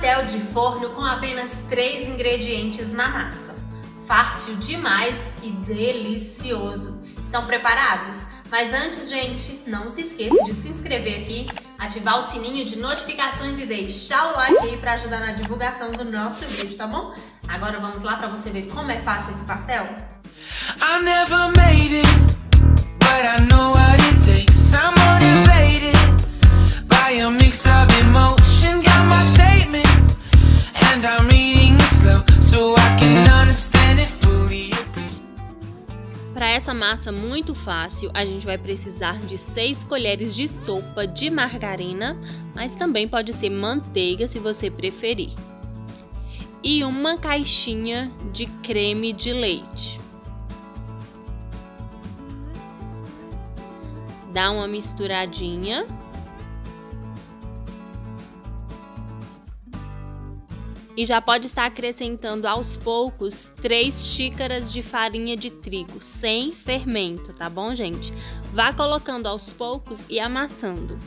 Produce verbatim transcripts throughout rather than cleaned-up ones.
pastel de forno com apenas três ingredientes na massa. Fácil demais e delicioso. Estão preparados? Mas antes, gente, não se esqueça de se inscrever aqui, ativar o sininho de notificações e deixar o like aí para ajudar na divulgação do nosso vídeo, tá bom? Agora vamos lá para você ver como é fácil esse pastel? I never made it, but I know what it takes. I'm motivated by a mix of emotion. Got my statement, and I'm reading it slow so I can understand it fully. Para essa massa muito fácil, a gente vai precisar de seis colheres de sopa de margarina, mas também pode ser manteiga se você preferir. E uma caixinha de creme de leite. Dá uma misturadinha. E já pode estar acrescentando aos poucos três xícaras de farinha de trigo, sem fermento, tá bom, gente? Vá colocando aos poucos e amassando.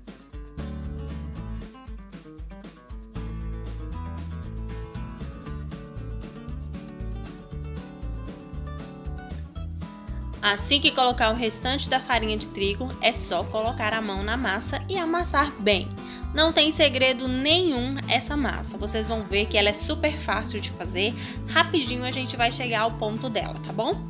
Assim que colocar o restante da farinha de trigo, é só colocar a mão na massa e amassar bem. Não tem segredo nenhum essa massa, vocês vão ver que ela é super fácil de fazer, rapidinho a gente vai chegar ao ponto dela, tá bom?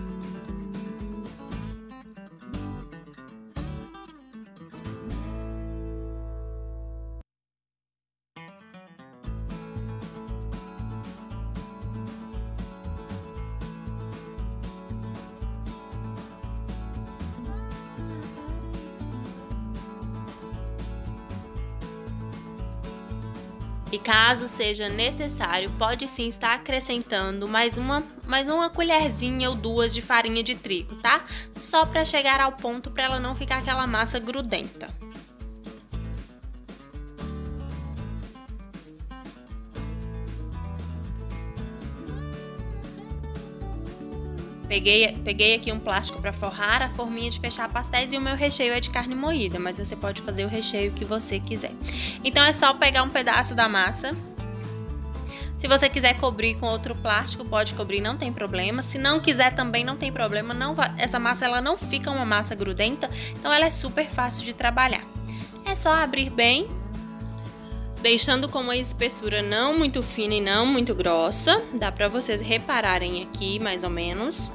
E caso seja necessário, pode sim estar acrescentando mais uma, mais uma colherzinha ou duas de farinha de trigo, tá? Só para chegar ao ponto para ela não ficar aquela massa grudenta. Peguei, peguei aqui um plástico para forrar a forminha de fechar pastéis e o meu recheio é de carne moída, mas você pode fazer o recheio que você quiser. Então é só pegar um pedaço da massa. Se você quiser cobrir com outro plástico, pode cobrir, não tem problema. Se não quiser também não tem problema, não vai, essa massa ela não fica uma massa grudenta, então ela é super fácil de trabalhar. É só abrir bem, deixando com uma espessura não muito fina e não muito grossa. Dá pra vocês repararem aqui, mais ou menos.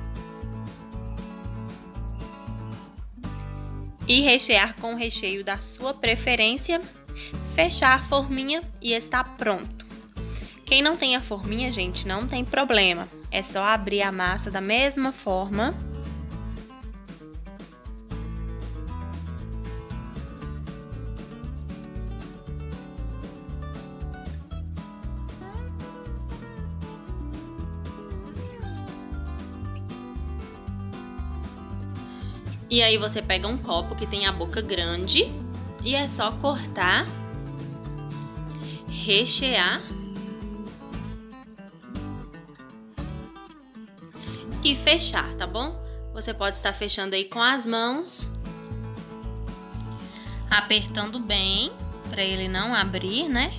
E rechear com o recheio da sua preferência. Fechar a forminha e está pronto. Quem não tem a forminha, gente, não tem problema. É só abrir a massa da mesma forma. E aí você pega um copo que tem a boca grande e é só cortar, rechear e fechar, tá bom? Você pode estar fechando aí com as mãos, apertando bem para ele não abrir, né?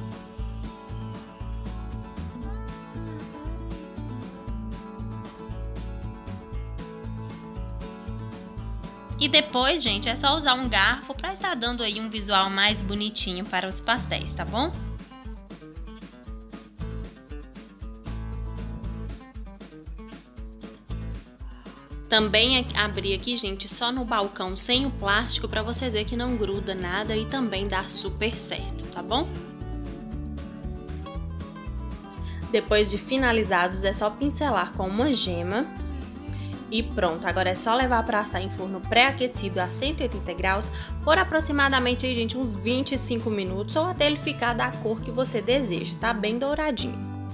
E depois, gente, é só usar um garfo para estar dando aí um visual mais bonitinho para os pastéis, tá bom? Também abri aqui, gente, só no balcão sem o plástico para vocês verem que não gruda nada e também dá super certo, tá bom? Depois de finalizados, é só pincelar com uma gema. E pronto, agora é só levar para assar em forno pré-aquecido a cento e oitenta graus por aproximadamente, aí, gente, uns vinte e cinco minutos ou até ele ficar da cor que você deseja, tá? Bem douradinho.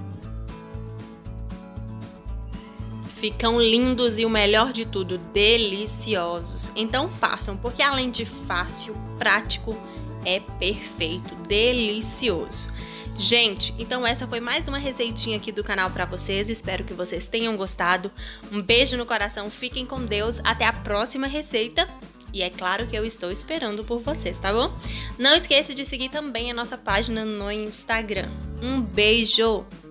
Ficam lindos e o melhor de tudo, deliciosos. Então façam, porque além de fácil, prático, é perfeito, delicioso. Gente, então essa foi mais uma receitinha aqui do canal pra vocês, espero que vocês tenham gostado. Um beijo no coração, fiquem com Deus, até a próxima receita E é claro que eu estou esperando por vocês, tá bom? Não esqueça de seguir também a nossa página no Instagram. Um beijo!